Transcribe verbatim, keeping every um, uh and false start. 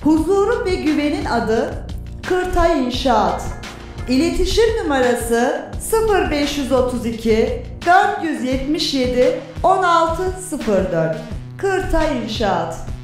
Huzurun ve güvenin adı Kırtay İnşaat. İletişim numarası sıfır beş otuz iki dört yüz yetmiş yedi on altı sıfır dört. Kırtay İnşaat.